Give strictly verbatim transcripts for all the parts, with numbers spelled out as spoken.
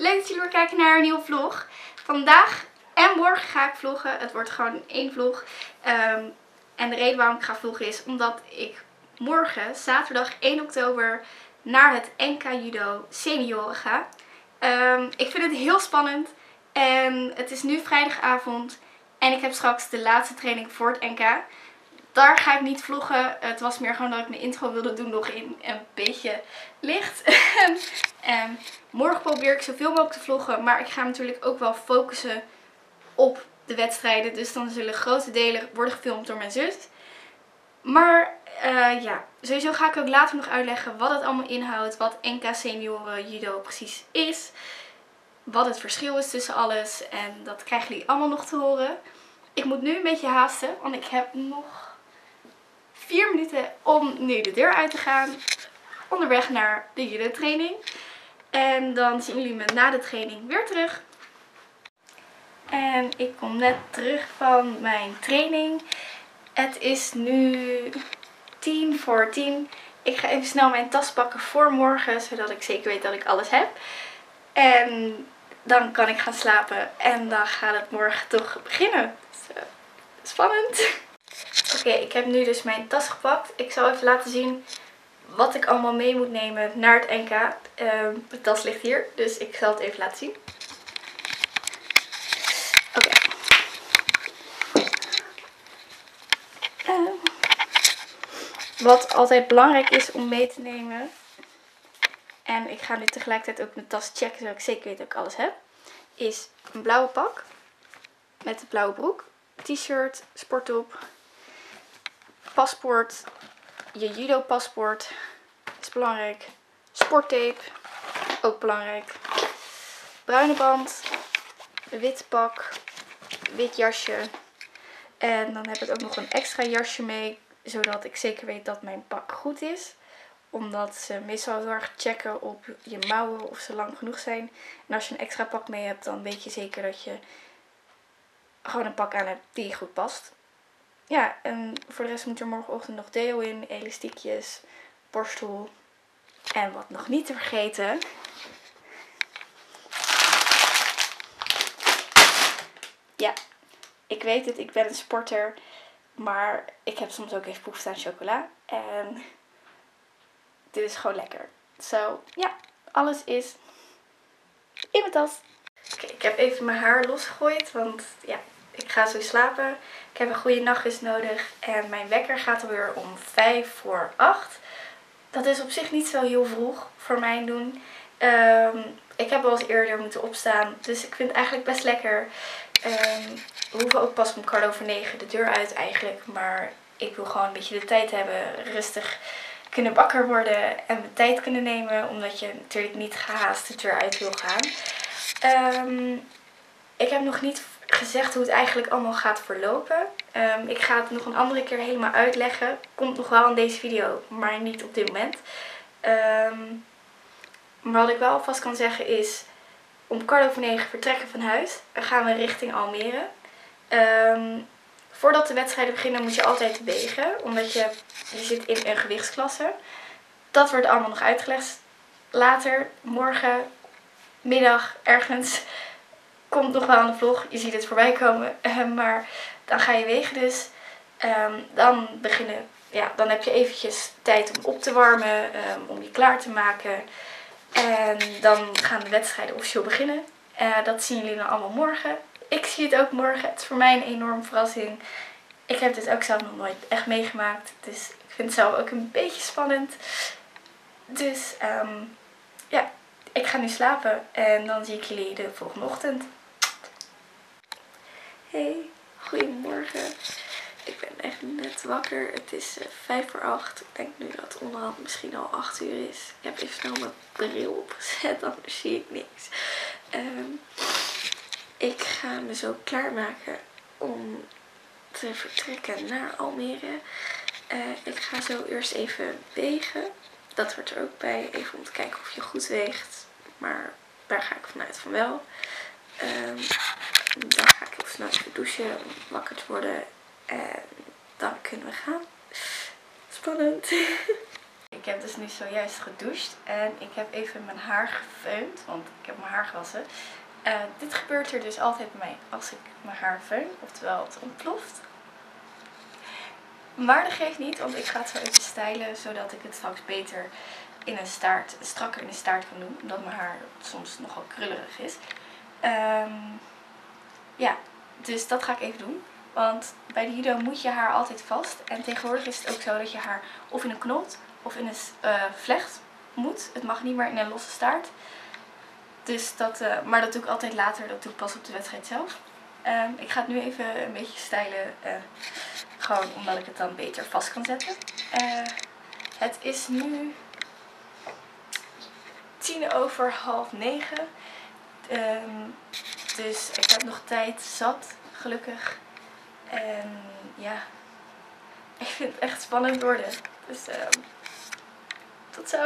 leuk dat jullie weer kijken naar een nieuwe vlog. Vandaag en morgen ga ik vloggen. Het wordt gewoon één vlog. Um, en de reden waarom ik ga vloggen is omdat ik morgen, zaterdag één oktober, naar het N K Judo Senioren ga. Um, ik vind het heel spannend. En het is nu vrijdagavond. En ik heb straks de laatste training voor het N K. Daar ga ik niet vloggen. Het was meer gewoon dat ik mijn intro wilde doen nog in een beetje licht. En morgen probeer ik zoveel mogelijk te vloggen. Maar ik ga natuurlijk ook wel focussen op de wedstrijden. Dus dan zullen grote delen worden gefilmd door mijn zus. Maar uh, ja, sowieso ga ik ook later nog uitleggen wat het allemaal inhoudt. Wat N K Senioren Judo precies is. Wat het verschil is tussen alles. En dat krijgen jullie allemaal nog te horen. Ik moet nu een beetje haasten, want ik heb nog vier minuten om nu de deur uit te gaan. Onderweg naar de judo training. En dan zien jullie me na de training weer terug. En ik kom net terug van mijn training. Het is nu tien voor tien. Ik ga even snel mijn tas pakken voor morgen, zodat ik zeker weet dat ik alles heb. En dan kan ik gaan slapen en dan gaat het morgen toch beginnen. Dus, uh, spannend. Oké, okay, ik heb nu dus mijn tas gepakt. Ik zal even laten zien wat ik allemaal mee moet nemen naar het N K. Uh, de tas ligt hier, dus ik zal het even laten zien. Oké. Okay. Uh, wat altijd belangrijk is om mee te nemen. En ik ga nu tegelijkertijd ook mijn tas checken, zodat ik zeker weet dat ik alles heb. Is een blauwe pak. Met een blauwe broek. T-shirt, sporttop. Paspoort. Je judo paspoort. Is belangrijk. Sporttape. Ook belangrijk. Bruine band. Wit pak. Wit jasje. En dan heb ik ook nog een extra jasje mee. Zodat ik zeker weet dat mijn pak goed is. Omdat ze meestal heel erg checken op je mouwen of ze lang genoeg zijn. En als je een extra pak mee hebt, dan weet je zeker dat je gewoon een pak aan hebt die goed past. Ja, en voor de rest moet er morgenochtend nog deo in, elastiekjes, borstel en wat nog niet te vergeten. Ja, ik weet het, ik ben een sporter, maar ik heb soms ook even behoefte aan chocola. En dit is gewoon lekker. Zo, so, ja, alles is in mijn tas. Oké, okay, ik heb even mijn haar losgegooid, want ja, ik ga zo slapen. Ik heb een goede nachtrust nodig en mijn wekker gaat alweer om vijf voor acht. Dat is op zich niet zo heel vroeg voor mij doen. Um, ik heb wel eens eerder moeten opstaan, dus ik vind het eigenlijk best lekker. Um, we hoeven ook pas om kwart over negen de deur uit eigenlijk, maar ik wil gewoon een beetje de tijd hebben, rustig kunnen wakker worden en mijn tijd kunnen nemen, omdat je natuurlijk niet gehaast de deur uit wil gaan. Um, ik heb nog niet gezegd hoe het eigenlijk allemaal gaat verlopen. Um, ik ga het nog een andere keer helemaal uitleggen. Komt nog wel in deze video, maar niet op dit moment. Um, maar wat ik wel alvast kan zeggen is, om kwart over negen vertrekken van huis. Dan gaan we richting Almere. Um, Voordat de wedstrijden beginnen moet je altijd wegen, omdat je, je zit in een gewichtsklasse. Dat wordt allemaal nog uitgelegd later, morgen, middag, ergens. Komt nog wel aan de vlog, je ziet het voorbij komen. Uh, maar dan ga je wegen dus. Um, dan beginnen, ja, dan heb je eventjes tijd om op te warmen, um, om je klaar te maken. En dan gaan de wedstrijden officieel beginnen. Uh, dat zien jullie dan allemaal morgen. Ik zie het ook morgen. Het is voor mij een enorme verrassing. Ik heb dit ook zelf nog nooit echt meegemaakt. Dus ik vind het zelf ook een beetje spannend. Dus um, ja, ik ga nu slapen. En dan zie ik jullie de volgende ochtend. Hey, goedemorgen. Ik ben echt net wakker. Het is uh, vijf voor acht. Ik denk nu dat het onderhand misschien al acht uur is. Ik heb even snel mijn bril opgezet, anders zie ik niks. Um, Ik ga me zo klaarmaken om te vertrekken naar Almere. Uh, ik ga zo eerst even wegen. Dat hoort er ook bij. Even om te kijken of je goed weegt. Maar daar ga ik vanuit van wel. Um, dan ga ik heel snel even douchen om wakker te worden. En dan kunnen we gaan. Spannend. ik heb dus nu zojuist gedoucht en ik heb even mijn haar gefeund, want ik heb mijn haar gewassen. Uh, dit gebeurt er dus altijd bij mij als ik mijn haar feun, oftewel het ontploft. Maar dat geeft niet, want ik ga het zo even stylen, zodat ik het straks beter in een staart, strakker in een staart kan doen, omdat mijn haar soms nogal krullerig is. Um, ja, dus dat ga ik even doen. Want bij de judo moet je haar altijd vast. En tegenwoordig is het ook zo dat je haar of in een knot of in een uh, vlecht moet. Het mag niet meer in een losse staart. Dus dat, uh, maar dat doe ik altijd later. Dat doe ik pas op de wedstrijd zelf. Um, ik ga het nu even een beetje stylen. Uh, gewoon omdat ik het dan beter vast kan zetten. Uh, het is nu tien over half negen. Um, dus ik heb nog tijd zat, gelukkig. En ja, ik vind het echt spannend worden. Dus uh, tot zo.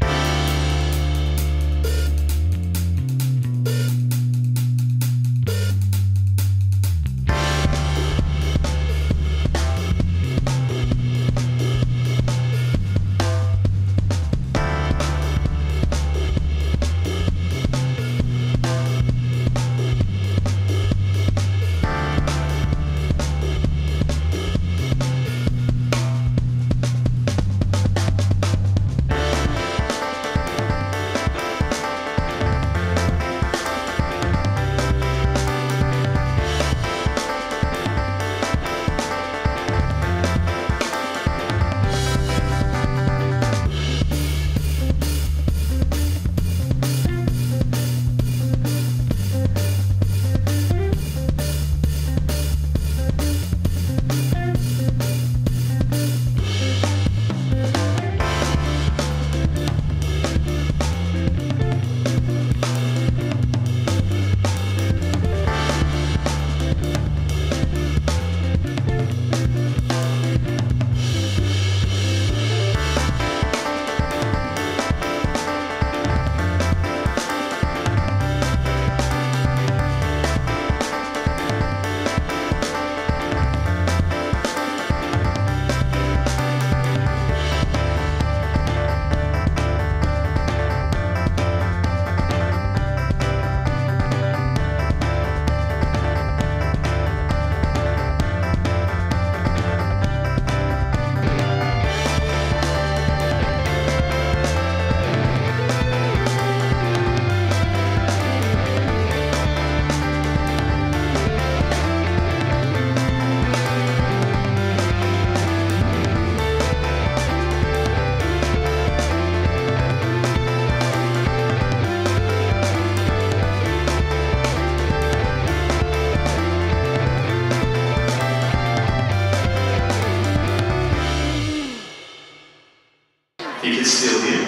Vind je het stil hier?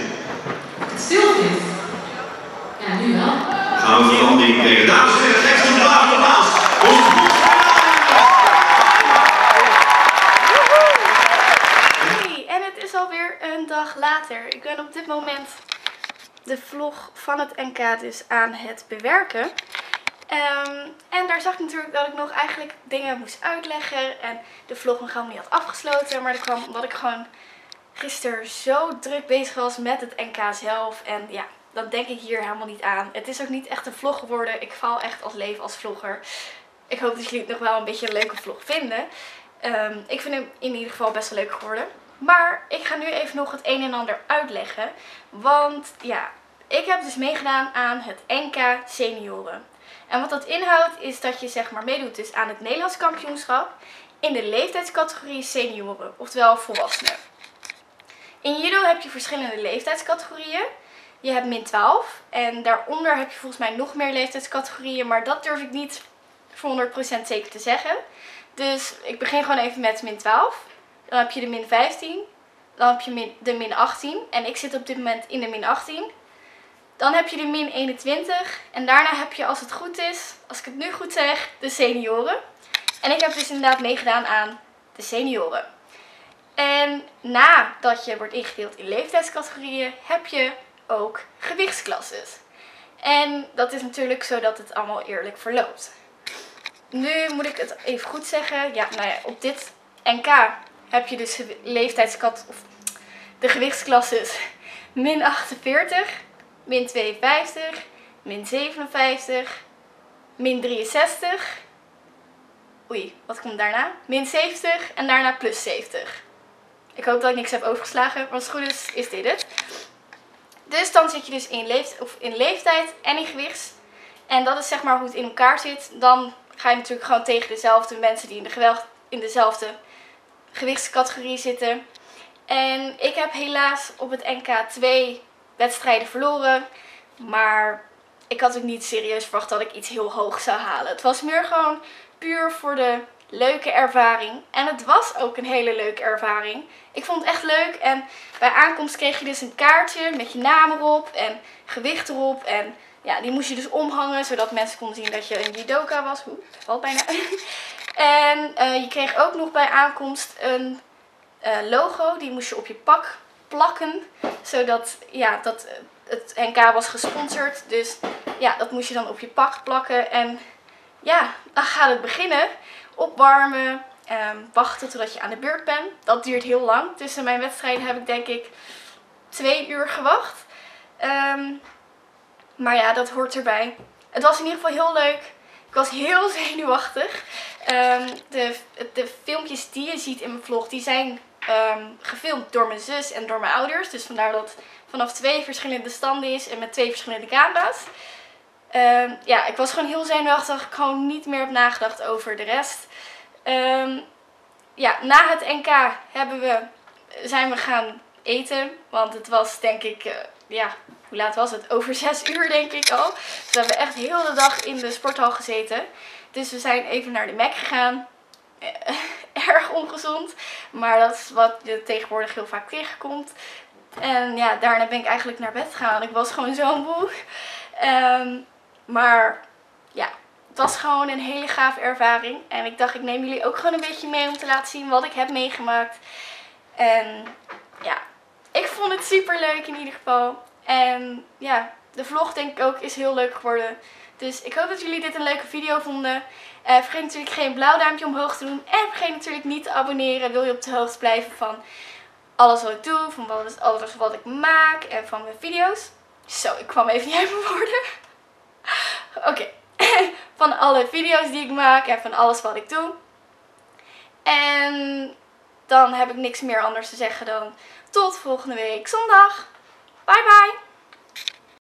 Stil is? Ja, nu wel. Gaan we verandering brengen. Dames en heren, geef een applaus nogmaals. Hey, en het is alweer een dag later. Ik ben op dit moment de vlog van het N K dus aan het bewerken. Um, en daar zag ik natuurlijk dat ik nog eigenlijk dingen moest uitleggen. En de vlog nog helemaal niet had afgesloten. Maar dat kwam omdat ik gewoon gisteren zo druk bezig was met het N K zelf. En ja, dat denk ik hier helemaal niet aan. Het is ook niet echt een vlog geworden. Ik faal echt als leven als vlogger. Ik hoop dat jullie het nog wel een beetje een leuke vlog vinden. Um, ik vind hem in ieder geval best wel leuk geworden. Maar ik ga nu even nog het een en ander uitleggen. Want ja, ik heb dus meegedaan aan het N K senioren. En wat dat inhoudt is dat je zeg maar meedoet dus aan het Nederlands kampioenschap in de leeftijdscategorie senioren, oftewel volwassenen. In judo heb je verschillende leeftijdscategorieën. Je hebt min twaalf en daaronder heb je volgens mij nog meer leeftijdscategorieën, maar dat durf ik niet voor honderd procent zeker te zeggen. Dus ik begin gewoon even met min twaalf. Dan heb je de min vijftien, dan heb je min, de min achttien en ik zit op dit moment in de min achttien. Dan heb je de min eenentwintig en daarna heb je, als het goed is, als ik het nu goed zeg, de senioren. En ik heb dus inderdaad meegedaan aan de senioren. En nadat je wordt ingedeeld in leeftijdscategorieën, heb je ook gewichtsklasses. En dat is natuurlijk zodat het allemaal eerlijk verloopt. Nu moet ik het even goed zeggen. Ja, nou ja, op dit N K heb je dus leeftijdscat of de gewichtsklasses min achtenveertig, min tweeënvijftig, min zevenenvijftig, min drieënzestig. Oei, wat komt daarna? Min zeventig en daarna plus zeventig. Ik hoop dat ik niks heb overgeslagen, maar als het goed is, is dit het. Dus dan zit je dus in, leeft of in leeftijd en in gewichts. En dat is zeg maar hoe het in elkaar zit. Dan ga je natuurlijk gewoon tegen dezelfde mensen die in, de geweld, in dezelfde gewichtscategorie zitten. En ik heb helaas op het N K twee wedstrijden verloren. Maar ik had ook niet serieus verwacht dat ik iets heel hoog zou halen. Het was meer gewoon puur voor de leuke ervaring. En het was ook een hele leuke ervaring. Ik vond het echt leuk. En bij aankomst kreeg je dus een kaartje met je naam erop en gewicht erop. En ja, die moest je dus omhangen, zodat mensen konden zien dat je een judoka was. Oeh, dat valt bijna. En uh, je kreeg ook nog bij aankomst een uh, logo. Die moest je op je pak plakken. Zodat, ja, dat, het N K was gesponsord. Dus ja, dat moest je dan op je pak plakken. En ja, dan gaat het beginnen. Opwarmen. Um, wachten totdat je aan de beurt bent. Dat duurt heel lang. Tussen mijn wedstrijden heb ik denk ik twee uur gewacht. Um, maar ja, dat hoort erbij. Het was in ieder geval heel leuk. Ik was heel zenuwachtig. Um, de, de filmpjes die je ziet in mijn vlog, die zijn um, gefilmd door mijn zus en door mijn ouders. Dus vandaar dat het vanaf twee verschillende standen is en met twee verschillende camera's. Um, ja, ik was gewoon heel zenuwachtig. Ik gewoon niet meer heb nagedacht over de rest. Um, ja, na het N K hebben we, zijn we gaan eten. Want het was denk ik, uh, ja, hoe laat was het? Over zes uur denk ik al. Dus we hebben echt heel de dag in de sporthal gezeten. Dus we zijn even naar de Mac gegaan. Uh, erg ongezond. Maar dat is wat je tegenwoordig heel vaak tegenkomt. En ja, daarna ben ik eigenlijk naar bed gegaan. Ik was gewoon zo moe. Um, maar ja, het was gewoon een hele gave ervaring. En ik dacht, ik neem jullie ook gewoon een beetje mee om te laten zien wat ik heb meegemaakt. En ja, ik vond het super leuk in ieder geval. En ja, de vlog denk ik ook is heel leuk geworden. Dus ik hoop dat jullie dit een leuke video vonden. Uh, vergeet natuurlijk geen blauw duimpje omhoog te doen. En vergeet natuurlijk niet te abonneren. Wil je op de hoogte blijven van alles wat ik doe. Van alles, alles wat ik maak. En van mijn video's. Zo, ik kwam even niet uit mijn woorden. Oké. Okay. Van alle video's die ik maak. En van alles wat ik doe. En dan heb ik niks meer anders te zeggen dan tot volgende week zondag. Bye bye.